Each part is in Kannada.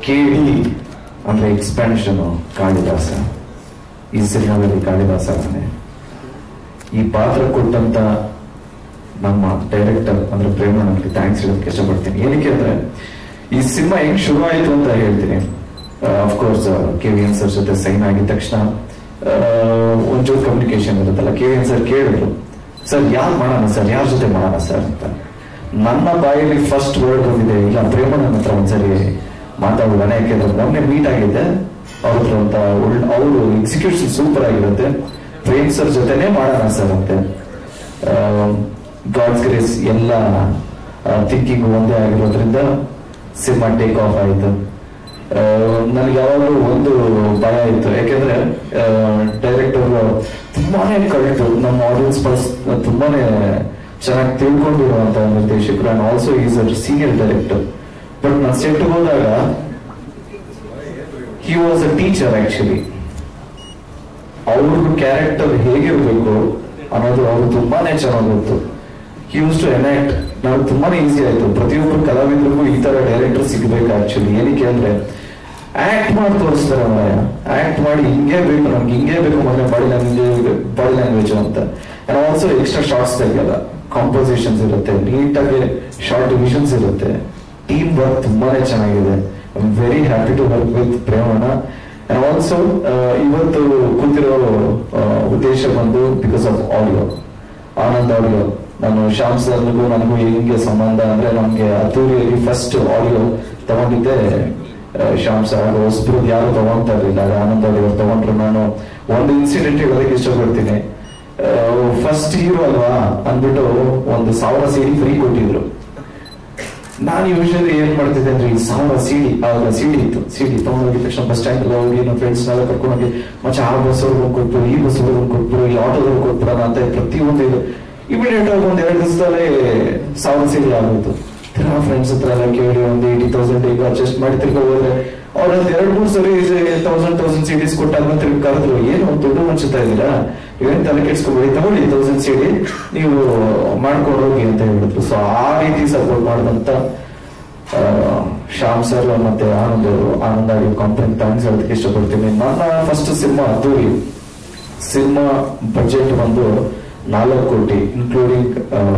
KD ಅಂದ್ರೆ ಎಕ್ಸ್ಪ್ಯಾನ್ಷನ್ ಕಾಳಿದಾಸ. ಈ ಸಿನಿಮಾದಲ್ಲಿ ಕಾಳಿದಾಸ ಈ ಪಾತ್ರ ಕೊಟ್ಟಂತ ನಮ್ಮ ಡೈರೆಕ್ಟರ್ ಅಂದ್ರೆ ಪ್ರೇಮಣ್ಣನಿಗೆ ಥ್ಯಾಂಕ್ಸ್ ಹೇಳೋದಕ್ಕೆ ಇಷ್ಟಪಡ್ತೀನಿ. ಏನಕ್ಕೆ ಅಂದ್ರೆ ಈ ಸಿನಿಮಾ ಹೆಂಗ್ ಶುರು ಆಯ್ತು ಅಂತ ಹೇಳ್ತೀನಿ. ಅಫ್ಕೋರ್ಸ್ KVN ಸರ್ ಜೊತೆ ಸೈನ್ ಆಗಿದ ತಕ್ಷಣ ಒಂಚೂರು ಕಮ್ಯುನಿಕೇಶನ್ ಇರುತ್ತಲ್ಲ. KVN ಸರ್ ಕೇಳಿದ್ರು, ಸರ್ ಯಾರು ಮಾಡೋಣ ಸರ್, ಯಾರ ಜೊತೆ ಮಾಡೋಣ ಸರ್ ಅಂತ. ನನ್ನ ಬಾಯಲ್ಲಿ ಫಸ್ಟ್ ವರ್ಡ್ ಬಂದಿದೆ, ಇಲ್ಲ ಪ್ರೇಮಣ್ಣನ ಹತ್ರ ಒಂದ್ಸರಿ ಮಾತಾಡೋಣ. ಯಾಕೆಂದ್ರೆ ಮೊನ್ನೆ ಮೀಟ್ ಆಗಿದ್ದೆ ಅವ್ರ ಹತ್ರ ಅಂತ. ಅವರು ಎಕ್ಸಿಕ್ಯೂಷನ್ ಸೂಪರ್ ಆಗಿರುತ್ತೆ, ಪ್ರೇಮ್ ಸರ್ ಜೊತೆನೆ ಮಾಡೋಣ ಸರ್ ಅಂತೆ. ಗಾಡ್ಸ್ ಗ್ರೇಸ್ ಎಲ್ಲ ಥಿಂಕಿಂಗ್ ಒಂದೇ ಆಗಿರೋದ್ರಿಂದ ಸಿನಿಮಾ ಟೇಕ್ ಆಫ್ ಆಯಿತು. ನನಗೆ ಯಾವಾಗಲೂ ಒಂದು ಭಯ ಇತ್ತು, ಯಾಕೆಂದ್ರೆ ಡೈರೆಕ್ಟರ್ ತುಂಬಾನೇ ಕಳೆದು ನಮ್ಮ ಆಡಿಯನ್ಸ್ ತುಂಬಾನೇ ಚೆನ್ನಾಗಿ ತಿಳ್ಕೊಂಡಿರುವಂತ ನಿರ್ದೇಶಕರು. And also is a senior director. But ನಾನು ಸೆಟ್ ಹೋದಾಗ he was a teacher actually. ಅವ್ರ ಕ್ಯಾರೆಕ್ಟರ್ ಹೇಗಿರ್ಬೇಕು ಅನ್ನೋದು ಅವ್ರು ತುಂಬಾನೇ ಚೆನ್ನಾಗಿ ಗೊತ್ತು. He use to enact. ನಾವು ತುಂಬಾನೇ ಈಸಿ ಆಯ್ತು. ಪ್ರತಿಯೊಬ್ಬರು ಕಲಾವಿದರಿಗೂ ಈ ತರ ಡೈರೆಕ್ಟರ್ ಸಿಗ್ಬೇಕು ಆಕ್ಚುಲಿ. ಏನಕ್ಕೆ ಅಂದ್ರೆ ಆಕ್ಟ್ ಮಾಡಿ ತೋರಿಸ್ತಾರೆ ಅವರ. ಆಕ್ಟ್ ಮಾಡಿ ಹಿಂಗೆ ಬೇಕು, ನಮ್ಗೆ ಹಿಂಗೆ ಬೇಕು ಮೊದಲೇ ಬಾಡಿ ಲ್ಯಾಂಗ್ವೇಜ್ ಅಂತ. ಅಂಡ್ ಆಲ್ಸೋ ಎಕ್ಸ್ಟ್ರಾ ಶಾರ್ಟ್ಸ್ ತೆಗೆಯಲ್ಲ, ಕಾಂಪೋಸಿಷನ್ಸ್ ಇರುತ್ತೆ, ನೀಟಾಗಿ ಶಾರ್ಟ್ ಡಿವಿಷನ್ಸ್ ಇರುತ್ತೆ. ಟೀಮ್ ವರ್ಕ್ ತುಂಬಾನೇ ಚೆನ್ನಾಗಿದೆ. I am very happy to work with Premanna. And also ಇವತ್ತು ಕೂತಿರೋ ಉದ್ದೇಶ ಬಂದು because of audio, Anand audio. ನಾನು ಶ್ಯಾಮ್ ಸರ್ನಿಗೂ ನನಗೂ ಹೆಂಗೆ ಸಂಬಂಧ ಅಂದ್ರೆ, ನಮ್ಗೆ ಅದ್ದೂರಿಯಲ್ಲಿ ಫಸ್ಟ್ ಆಡಿಯೋ ತಗೊಂಡಿದ್ದೆ ಶ್ಯಾಮ್ ಸರ್. ಹೊಸಬ್ರು ಯಾರು ತಗೊಂತಾ ಇರಲಿಲ್ಲ, ಆನಂದ್ ಆಡಿಯೋ ತಗೊಂಡ್ರು. ನಾನು ಒಂದು ಇನ್ಸಿಡೆಂಟ್ ಹೇಳೋದಕ್ಕೆ ಇಷ್ಟಪಡ್ತೀನಿ. ಫಸ್ಟ್ ಹೀರೋ ಅಲ್ವಾ ಅಂದ್ಬಿಟ್ಟು 1000 CD ಫ್ರೀ ಕೊಟ್ಟಿದ್ರು. ನಾನು ಯೂಶಲಿ ಏನ್ ಮಾಡ್ತಿದ್ದೆ ಅಂದ್ರೆ, ಈ 1000 CD ಆಗ ಸಿಡಿ ಇತ್ತು. ಸಿಡಿ ತಗೊಂಡೋಗಿದ ತಕ್ಷಣ ಬಸ್ ಸ್ಟ್ಯಾಂಡ್ ಹೋಗಿ ನಮ್ಮ ಫ್ರೆಂಡ್ಸ್ ನೆಲ್ಲ ಕರ್ಕೊಂಡೋಗಿ ಮಚ್ಚ ಆ ಬಸ್ ಅವ್ರಿಗೆ ಕೊಟ್ರು, ಈ ಬಸ್ ಅವ್ರಿಗೆ ಕೊಟ್ರು, ಈ ಆಟೋದವ್ರಿಗೆ ಕೊಟ್ರು ಅಂತ ಪ್ರತಿಯೊಂದು ಇದು ಇಮಿಡಿಯೇಟ್ ಆಗಿ 1-2 ದಿವಸದಲ್ಲೇ 1000 CD ಆಗೋಯ್ತು. ತಿರ್ಗಾ ಫ್ರೆಂಡ್ಸ್ ಹತ್ರ ಎಲ್ಲ ಕೇಳಿ ಒಂದು 80,000 ಈಗ ಅಡ್ಜಸ್ಟ್ ಮಾಡಿ ತಿರ್ಗಾ ಹೋದ್ರೆ ಅವ್ರದ್ದು 2-3 ಸರಿ 1000 CDs ಕೊಟ್ಟಾದ್ಮೇಲೆ ತಿರ್ಗಿ ಕರೆದ್ರು, ಏನು ದುಡ್ಡು ಹಂಚುತ್ತಾ ಇದ್ದೀರಾ, ಇವೇನ್ ತಲೆ ಕೆಡ್ಸ್ಕೊಬೇಡಿ, ತಗೊಳ್ಳಿ 1000 CD ನೀವು ಮಾಡ್ಕೊಂಡು ಹೋಗಿ ಅಂತ ಹೇಳಿದ್ರು. ಸೊ ಆ ರೀತಿ ಸಪೋರ್ಟ್ ಮಾಡಿದಂತ ಶ್ಯಾಮ್ ಸರ್ ಮತ್ತೆ ಆನಂದ್ ಆಡಿಯೋ ಕಂಪನಿ ಥ್ಯಾಂಕ್ಸ್ ಹೇಳೋದಕ್ಕೆ ಇಷ್ಟಪಡ್ತೀನಿ. ನನ್ನ first cinema Addhuri. Cinema budget ಬಂದು 4 ಕೋಟಿ ಇನ್ಕ್ಲೂಡಿಂಗ್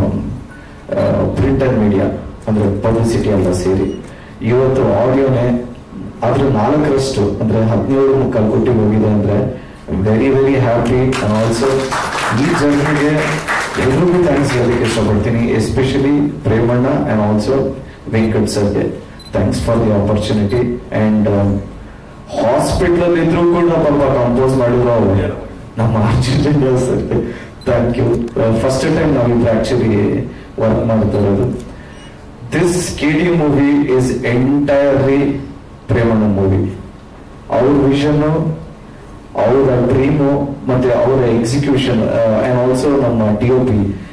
ಪ್ರಿಂಟ್ ಅಂಡ್ ಮೀಡಿಯಾ ಅಂದ್ರೆ ಪಬ್ಲಿಸಿಟಿ ಎಲ್ಲ ಸೇರಿ. ಇವತ್ತು ಆಡಿಯೋನೇ ಆದ್ರೆ 4ರಷ್ಟು ಅಂದ್ರೆ 17.25 ಕೋಟಿಗೆ ಹೋಗಿದೆ. ಅಂದ್ರೆ very very happy. And also ಈ ಜರ್ನಿಗೆ ಎಲ್ರಿಗೂ ಥ್ಯಾಂಕ್ಸ್ ಹೇಳಲಿಕ್ಕೆ ಇಷ್ಟಪಡ್ತೀನಿ, especially Premanna and also Venkat ಸರ್ಗೆ thanks for the opportunity. And hospital ಇದ್ರೂ ಕೂಡ ಪಾಪ ಕಂಪೋಸ್ ಮಾಡಿದ್ರು ನಮ್ಮ ಅರ್ಜುನ್ ಸರ್ಗೆ ಥ್ಯಾಂಕ್ ಯು. ಫಸ್ಟ್ ಟೈಮ್ ನಾವಿಬ್ರು ಆಕ್ಚುಲಿ ವರ್ಕ್ ಮಾಡ್ತಾ ಇರೋದು. This KD movie is entirely Premanna movie. ಅವ್ರ ವಿಷನ್, ಅವರ ಡ್ರೀಮು ಮತ್ತೆ ಅವರ ಎಕ್ಸಿಕ್ಯೂಷನ್. ಅಂಡ್ ಆಲ್ಸೋ ನಮ್ಮ DOP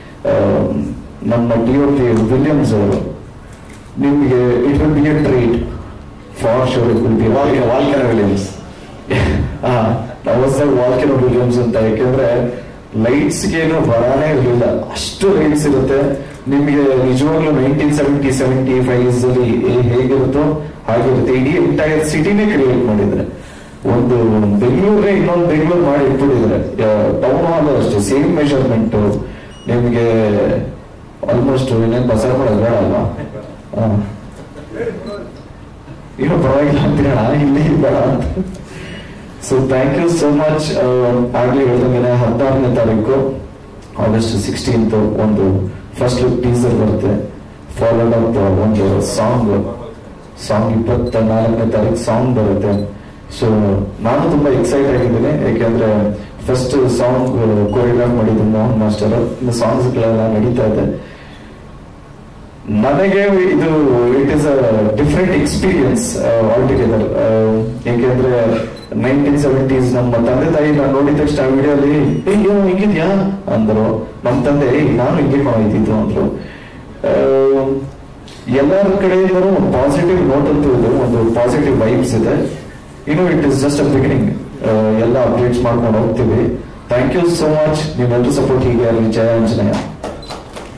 ವಿಲಿಯಮ್ಸ್ ಅವರು. ನಿಮಗೆ it will be a treat for sure. It will be volcano Williams. Volcano Williams ಅಂತ. ಯಾಕೆಂದ್ರೆ ಲೈಟ್ಸ್ಗೆ ಏನು ಬರಾನೇ ಇರಲಿಲ್ಲ, ಅಷ್ಟು ಲೈಟ್ಸ್ ಇರುತ್ತೆ. ನಿಮಗೆ ನಿಜವಾಗ್ಲೂ 1970-75 ಅಲ್ಲಿ ಹೇಗಿರುತ್ತೋ ಹಾಗಿರುತ್ತೆ. ಇಡೀ ಎಂಟೈರ್ ಸಿಟಿನೇ ಕ್ರಿಯೇಟ್ ಮಾಡಿದ್ರೆ, ಒಂದು ಬೆಂಗಳೂರೇ ಇನ್ನೊಂದು ಬೆಂಗಳೂರು ಮಾಡಿ ಇಟ್ಬಿಟ್ಟಿದ್ರೆ. ಟೌನ್ ಹಾಲ್ ಅಷ್ಟೇ ಸೇಮ್ ಮೆಷರ್ಮೆಂಟ್. ನಿಮಗೆ ಆಲ್ಮೋಸ್ಟ್ ಇನ್ನೇನು ಬಸರ ಮಾಡೋದು ಬೇಡ ಅಲ್ವಾ, ಏನೋ ಪರವಾಗಿಲ್ಲ ಅಂತೀರ ಇಲ್ಲಿ ಬೇಡ ಅಂತ. So thank you so much. ಆಗ್ಲಿ ಹೇಳಿದಂಗೆ 16ನೇ ತಾರೀಕು August 16th ಒಂದು ಫಸ್ಟ್ ಲುಕ್ ಟೀಸರ್ ಬರುತ್ತೆ. ಫಾಲೋಡ್ ಅಪ್ ಒಂದು ಸಾಂಗ್ 24ನೇ ತಾರೀಕು ಸಾಂಗ್ ಬರುತ್ತೆ. ಸೊ ನಾನು ತುಂಬಾ ಎಕ್ಸೈಟ್ ಆಗಿದ್ದೀನಿ, ಯಾಕೆಂದ್ರೆ ಫಸ್ಟ್ ಸಾಂಗ್ ಕೊರಿಯೋಗ್ರಾಫ್ ಮಾಡಿದ್ದು ಮೋಹನ್ ಮಾಸ್ಟರ್. ಇನ್ನು ಸಾಂಗ್ಸ್ ಗಳೆಲ್ಲ ನಡೀತಾ ಇದೆ. ನನಗೆ ಇದು it is a different experience all together. ಯಾಕೆಂದ್ರೆ 1970s ನಮ್ಮ ತಂದೆ ತಾಯಿ ನಾನು ನೋಡಿದ ತಕ್ಷಣ ವಿಡಿಯೋಲಿ ಹಿಂಗಿದ್ಯಾ ಅಂದ್ರು. ನಮ್ಮ ತಂದೆ ನಾನು ಹಿಂಗೆ ಮಾಡಿದ್ದು ಅಂದ್ರು. ಎಲ್ಲರ ಕಡೆಯಿಂದಲೂ ಒಂದು ಪಾಸಿಟಿವ್ ನೋಟ್ ಅಂತೂ ಇದೆ, ಒಂದು ಪಾಸಿಟಿವ್ ವೈಬ್ಸ್ ಇದೆ. It is just a beginning. ಎಲ್ಲ ಅಪ್ಡೇಟ್ಸ್ ಮಾಡ್ಕೊಂಡು ಹೋಗ್ತೀವಿ. Thank you so much. ನೀವೆಲ್ಲರೂ ಸಪೋರ್ಟ್ ಹೀಗೆ ಆಗಲಿ. ಜಯ ಆಂಜನೇಯ.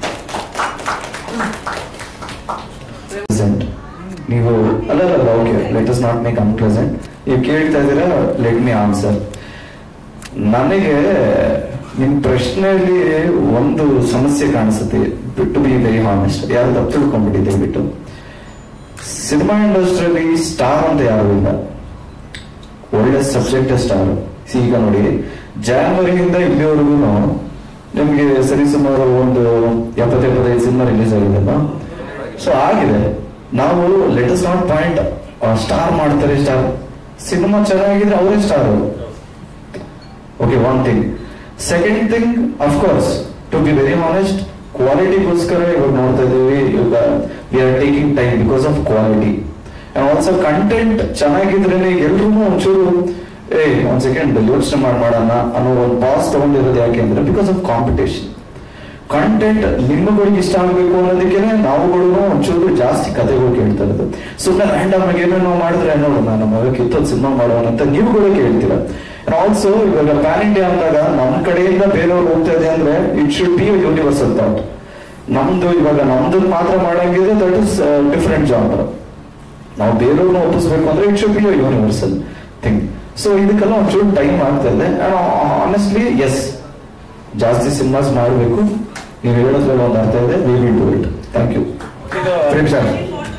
ನೀವು ಅಲ್ಲ okay let us not make unpleasant. ನೀವು ಕೇಳ್ತಾ ಇದ್ದೀರಾ, ಲೆಟ್ ಮಿ ಆನ್ಸರ್. ನನಗೆ ನಿಮ್ ಪ್ರಶ್ನೆಯಲ್ಲಿ ಒಂದು ಸಮಸ್ಯೆ ಕಾಣಿಸುತ್ತೆ, ಟು ಬಿ ವೆರಿ ಹಾನೆಸ್ಟ್. ಯಾರು ತಪ್ಪು ತಿಳ್ಕೊಂಡ್ಬಿಟ್ಟಿದೆ ಬಿಟ್ಟು, ಸಿನಿಮಾ ಇಂಡಸ್ಟ್ರಿಯಲ್ಲಿ ಸ್ಟಾರ್ ಅಂತ ಯಾರು ಇಲ್ಲ, ಒಳ್ಳೆ ಸಬ್ಜೆಕ್ಟ್ ಸ್ಟಾರ್. ಈಗ ನೋಡಿ, ಜಾನ್ವರಿಯಿಂದ ಇಲ್ಲಿವರೆಗೂ ನಿಮ್ಗೆ ಸರಿಸುಮಾರು ಒಂದು 70-75 ಸಿನಿಮಾ ರಿಲೀಸ್ ಆಗಿದೆಲ್ಲ. ಸೊ ಆಗಿದೆ. ನಾವು let us not point star ಮಾಡ್ತಾರೆ, ಸ್ಟಾರ್ ಸಿನಿಮಾ ಚೆನ್ನಾಗಿದ್ರೆ ಅವರೇ star. Okay, one thing. Second thing, of course to be very honest, ಕ್ವಾಲಿಟಿಗೋಸ್ಕರ ಇವಾಗ ನೋಡ್ತಾ ಇದ್ದೀವಿ. ಇವಾಗ we are taking time because of quality. And also content ಚೆನ್ನಾಗಿದ್ರೇನೆ ಎಲ್ರೂ ಒಂಚೂರು ಒಂದ್ ಸೆಕೆಂಡ್ ಯೋಚನೆ ಮಾಡೋಣ ಅನ್ನೋ ಒಂದು ಪಾಸ್ ತಗೊಂಡಿರೋದು. ಯಾಕೆ ಅಂದ್ರೆ ಬಿಕಾಸ್ ಆಫ್ ಕಾಂಪಿಟೇಷನ್. ಕಂಟೆಂಟ್ ನಿಮ್ಮಗಳಿಗೆ ಇಷ್ಟ ಆಗ್ಬೇಕು ಅನ್ನೋದಕ್ಕೆ ನಾವುಗಳು ಒಂಚೂರು ಜಾಸ್ತಿ ಕಥೆಗಳು ಕೇಳ್ತಾ ಇರೋದು. ಸುಮ್ಮನೆ ರ್ಯಾಂಡಮ್ ಆಗಿ ಏನೇನೋ ಮಾಡಿದ್ರೆ ನೋಡೋಣ ನಮ್ಮ ಮಗಕ್ಕೆ ಇತ್ತೊಂದು ಸಿನಿಮಾ ಮಾಡೋಣ ಅಂತ ನೀವುಗಳು ಕೇಳ್ತೀರಾ. ಆಲ್ಸೋ ಇವಾಗ ಪ್ಯಾನ್ ಇಂಡಿಯಾ ಅಂದಾಗ ನಮ್ಮ ಕಡೆಯಿಂದ ಬೇರೆಯವ್ರು ಹೋಗ್ತಾ ಇದೆ ಅಂದ್ರೆ it should be universal thought. ನಮ್ದು ಇವಾಗ ನಮ್ದು ಮಾತ್ರ ಮಾಡಂಗಿದ್ರೆ ದಟ್ ಇಸ್ ಡಿಫರೆಂಟ್ ಜಾನರ್. ನಾವು ಬೇರೆಯವ್ರನ್ನ ಒಪ್ಪಿಸ್ಬೇಕು ಅಂದ್ರೆ it should be universal thing. So ಇದಕ್ಕೆಲ್ಲ ಒಂಚೂರು ಟೈಮ್ ಆಗ್ತಾ ಇದೆ. ಆನೆಸ್ಟ್ಲಿ ಎಸ್, ಜಾಸ್ತಿ ಸಿನಿಮಾಸ್ ಮಾಡಬೇಕು. ನೀವು ಹೇಳೋದ್ರಲ್ಲಿ ಒಂದು ಅರ್ಥ ಇದೆ. We will do it. Thank you. Prem sir,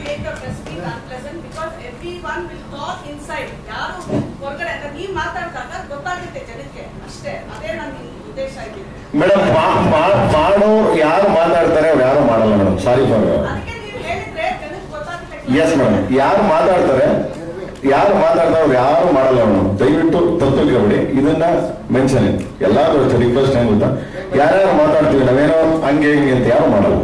madam ಮಾಡೋ ಯಾರು ಮಾತಾಡ್ತಾರೆ ಅವ್ರು ಯಾರು ಮಾಡಲ್ಲ madam. Sorry for yes madam. ಯಾರು ಮಾತಾಡ್ತಾರೆ ಅವ್ರು ಯಾರು ಮಾಡಲ್ಲ ಮೇಡಮ್. ದಯವಿಟ್ಟು ತಪ್ಪಲ್ಕೊಬೇಡಿ, ಇದನ್ನ ಮೆನ್ಷನ್ ಎಲ್ಲಾರು ರಿಕ್ವೆಸ್ಟ್ ಏನ್ ಗೊತ್ತಾ, ಯಾರ್ಯಾರು ಮಾತಾಡ್ತೀವಿ ನಾವೇನೋ ಹಂಗೆ ಹಿಂಗೆ ಅಂತ ಯಾರು ಮಾಡಲ್ಲ.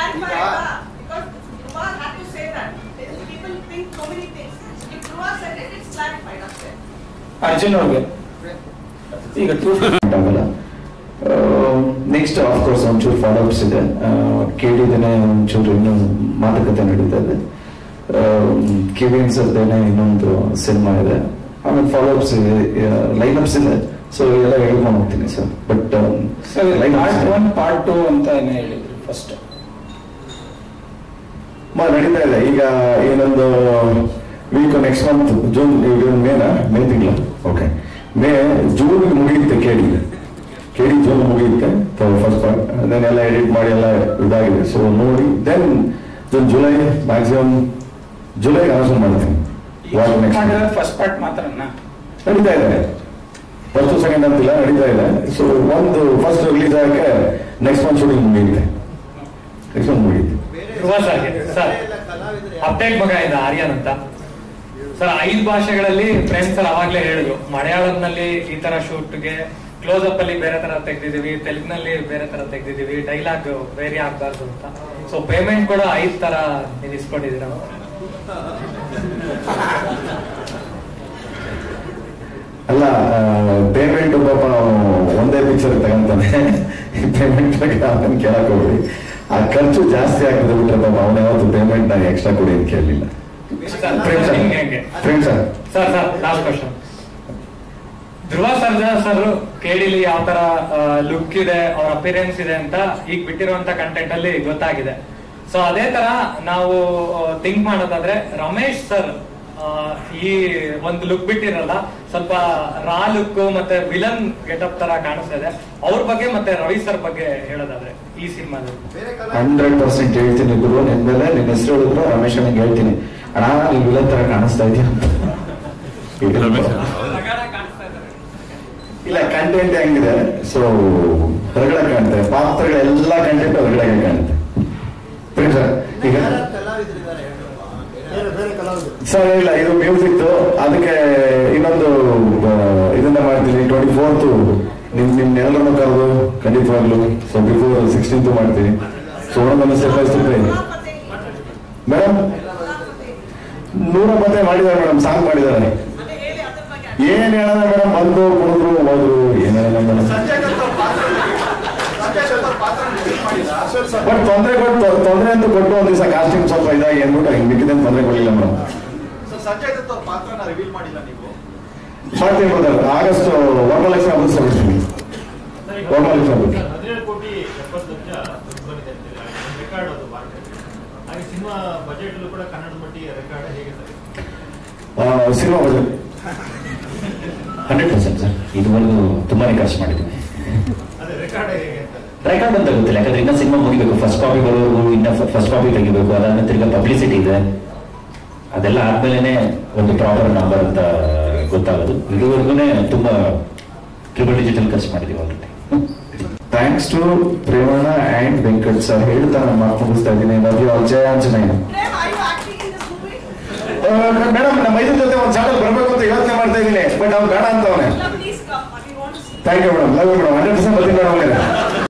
ಅರ್ಜುನ್ ಅವ್ರಿಗೆ ಈಗ ಆಗಲ್ಲ. ನೆಕ್ಸ್ಟ್ ಆಫ್ಕೋರ್ಸ್ ಒಂಚೂರು ಫಾಲೋಅಪ್ಸ್ ಇದೆ. ಕೇಳಿದ್ದೇನೆ ಒಂಚೂರು ಇನ್ನೂ ಮಾತುಕತೆ ನಡೀತಾ ಇದೆ. ಕಿವಿನ್ಸದ್ದೇನೆ ಇನ್ನೊಂದು ಸಿನಿಮಾ ಇದೆ, ಆಮೇಲೆ ಫಾಲೋಅಪ್ಸ್ ಇದೆ, ಲೈನ್ಅಪ್ಸ್ ಇದೆ. ಸೊ ಎಲ್ಲ ಹೇಳ್ಕೊಂಡು ಹೋಗ್ತೀನಿ ಸರ್. ಬಟ್ ಪಾರ್ಟ್ 1 ಪಾರ್ಟ್ 2 ಅಂತ ಹೇಳಿದ್ರು ಫಸ್ಟ್ ನಡೀತಾ ಇದೆ. ಈಗ ಏನೊಂದು week next month June May ತಿಂಗಳ, ಓಕೆ, ಜೂನ್ ಮುಗಿಯುತ್ತೆ. ಕೇಳಿ ಜೂನ್ ಮುಗಿಯುತ್ತೆ ಫಸ್ಟ್ ಪಾರ್ಟ್. ದೆನ್ ಎಲ್ಲ ಎಡಿಟ್ ಮಾಡಿ ಎಲ್ಲ ಇದಾಗಿದೆ. ಸೊ ನೋಡಿ then July maximum July announce ಮಾಡ್ತೀನಿ. ಫಸ್ಟ್ ಪಾರ್ಟ್ ಮಾತ್ರ ನಡೀತಾ ಇದೆ, ಫಸ್ಟ್ ಸೆಕೆಂಡ್ ಅಂತಿಲ್ಲ, ನಡೀತಾ ಇದೆ. ಸೊ ಒಂದು ಫಸ್ಟ್ ರಿಲೀಸ್ ಆಗಕ್ಕೆ ನೆಕ್ಸ್ಟ್ ಮಂತ್ ಶೂಟಿಂಗ್ ಮುಗಿಯುತ್ತೆ. ಸರ್ ಅಪ್ಡೇಟ್ ಮಗ ಇದೆ ಆರ್ಯನ್ ಅಂತ ಸರ್. 5 ಭಾಷೆಗಳಲ್ಲಿ ಪ್ರೇಮ್ ಸರ್ ಅವಾಗ್ಲೇ ಹೇಳಿದ್ರು, ಮಲಯಾಳಂನಲ್ಲಿ ಈ ತರ ಶೂಟ್ಗೆ ಕ್ಲೋಸ್ ಅಪ್ ಅಲ್ಲಿ ಬೇರೆ ತರ ತೆಗ್ದಿದೀವಿ, ತೆಲುಗಿನಲ್ಲಿ ಬೇರೆ ತರ ತೆಗ್ದಿದೀವಿ, ಡೈಲಾಗ್ ಬೇರೆ ಆಗ್ಬಾರ್ದು ಅಂತ. ಸೊ ಪೇಮೆಂಟ್ ಕೂಡ 5 ತರ ನೀವು ಇಸ್ಕೊಂಡಿದ್ದೀರಾ? ಅಲ್ಲ, ಪೇಮೆಂಟ್ ಪಾಪ ಒಂದೇ ಪಿಕ್ಚರ್ ತಗೊಂತಾನೆ. ಪೇಮೆಂಟ್ ಅವನ್ ಕೇಳಕ್ ಹೋಗ್ರಿ, ಆ ಖರ್ಚು ಜಾಸ್ತಿ ಆಗ್ತದೆ ಬಿಟ್ರೆ ಪಾಪ ಅವನ ಯಾವತ್ತು ಪೇಮೆಂಟ್ ನಾನು ಎಕ್ಸ್ಟ್ರಾ ಕೊಡಿ ಅಂತ ಕೇಳಲಿಲ್ಲ. Sir last question. Dhruva Sarja sir ಕೇಳಿಲಿ ಯಾವ ತರ ಲುಕ್ ಇದೆ, ಅವ್ರ ಅಪಿಯರೆನ್ಸ್ ಇದೆ ಅಂತ ಈಗ ಬಿಟ್ಟಿರುವಂತ ಕಂಟೆಂಟ್ ಅಲ್ಲಿ ಗೊತ್ತಾಗಿದೆ. ಸೊ ಅದೇ ತರ ನಾವು ಥಿಂಕ್ ಮಾಡೋದಾದ್ರೆ ರಮೇಶ್ ಸರ್ ಈ ಒಂದು ಲುಕ್ ಬಿಟ್ಟಿರಲ್ಲ, ಸ್ವಲ್ಪ ರಾ ಲುಕ್ ಮತ್ತೆ ವಿಲನ್ ಗೆಟಪ್ ತರ ಕಾಣಿಸ್ತಾ ಇದೆ. ಅವ್ರ ಬಗ್ಗೆ ಮತ್ತೆ ರವಿ ಸರ್ ಬಗ್ಗೆ ಹೇಳೋದಾದ್ರೆ ಈ ಸಿನಿಮಾದಲ್ಲಿ 100% ಹೇಳ್ತೀನಿ ಗುರು. ನಿನ್ ಮೇಲೆ ನಿನ್ನ ಹೆಸರು ಹೇಳಿದ್ರು ರಮೇಶ್ ಅಣ್ಣ ಹೇಳ್ತೀನಿ, ಅಣ್ಣ ನೀವು ವಿಲನ್ ತರ ಕಾಣಿಸ್ತಾ ಇದೀಯ ಅಂತ. ಇಲ್ಲ, ಕಂಟೆಂಟ್ ಹೆಂಗಿದೆ, ಸೊ ಹೊರಗಡೆ ಕಾಣುತ್ತೆ, ಪಾತ್ರಗಳೆಲ್ಲ ಕಂಟೆಂಟ್ ಹೊರಗಡೆ ಕಾಣುತ್ತೆ. ಈಗ ಸರ್ ಇಲ್ಲ, ಇದು ಮ್ಯೂಸಿಕ್, ಅದಕ್ಕೆ ಇನ್ನೊಂದು ಇದನ್ನ ಮಾಡ್ತೀನಿ 24th ನಿಮ್ನೆಲ್ಲರನ್ನು ಕರೆದು ಖಂಡಿತವಾಗ್ಲು. ಸೊ ಬಿಫೋರ್ 16th ಮಾಡ್ತೀನಿ. ಸೊ ಒಂದೊಂದು ಸ್ಟೆಪ್ ಬೈ ಸ್ಟೆಪ್ ಮೇಡಮ್ 100 ಮಾಡಿದ್ದಾರೆ ಮೇಡಮ್, ಸಾಂಗ್ ಮಾಡಿದ್ದಾರೆ. ಏನ್ ಹೇಳೋಣ ಮೇಡಮ್, ಬಂದು ಕುಡಿದ್ರು ಹೋದ್ರು, ಏನ್ ಹೇಳೋಣ ಮೇಡಮ್. ಬಟ್ ತೊಂದರೆ ಅಂತೂ ಕೊಟ್ಟು ಒಂದ್ ದಿವಸ ಕಾಸ್ಟ್ಯೂಮ್ ಸ್ವಲ್ಪ ಇದಾಗಿ ಅಂದ್ಬಿಟ್ಟು ಹಿಂಗ್ ಮಿಕ್ಕಿದ ತೊಂದರೆ ಕೊಡಲಿಲ್ಲ ಮೇಡಮ್. ಮಾಡ್ತೀನಿ ಬ್ರದರ್, ಆಗಸ್ಟ್ ವರಮಹಾಲಕ್ಷ್ಮಿ ಹಬ್ಬದ ಸಲ್ಲಿಸ್ತೀನಿ. ವರಮಹಾಲಕ್ಷ್ಮಿ ಹಬ್ಬ ಸಿನಿಮಾ ಬಜೆಟ್ 100% ಸರ್. ಇದುವರೆಗೂ ತುಂಬಾನೇ ಖರ್ಚು ಮಾಡಿದ್ದೀನಿ. ರೆಕಾರ್ಡ್ ಅಂತ ಗೊತ್ತಿಲ್ಲ, ಯಾಕಂದ್ರೆ ಇನ್ನ ಸಿನಿಮಾ ಮುಗಿಬೇಕು, ಫಸ್ಟ್ ಕಾಪಿ ಬರೋವರೆಗೂ ಇನ್ನ ಫಸ್ಟ್ ಕಾಪಿ ತೆಗಿಬೇಕು, ಅದಾದ್ಮೇಲೆ ತಿರ್ಗಾ ಪಬ್ಲಿಸಿಟಿ ಇದೆ, ಅದೆಲ್ಲ ಆದ್ಮೇಲೆ ಒಂದು ಪ್ರಾಪರ್ ನಂಬರ್ ಅಂತ ಗೊತ್ತಾಗೋದು. ಇದುವರೆಗೂ ತುಂಬಾ ಟ್ರಿಬಲ್ ಡಿಜಿಟಲ್ ಖರ್ಚು ಮಾಡಿದೀವಿ already. Thanks to Premanna and Venkat sir. ಹೇಳ್ತಾ ನಾನು ಮಾತು ಮುಗಿಸ್ತಾ ಇದ್ದೀನಿ. Love you all. ಜಯ ಆಂಜನೇಯ. ಮೇಡಮ್ ನಮ್ಮ ಮೈದೂರ್ ಜೊತೆ ಒಂದು ಚಾನಲ್ ಬರಬೇಕು ಅಂತ ಯೋಚನೆ ಮಾಡ್ತಾ ಇದ್ದೀನಿ, ಬಟ್ ಅವ್ನು ಬೇಡ ಅಂತವನೇ. Thank you madam. Love you madam. 100% ಬರ್ತೀನಿ ಮೇಡಮ್.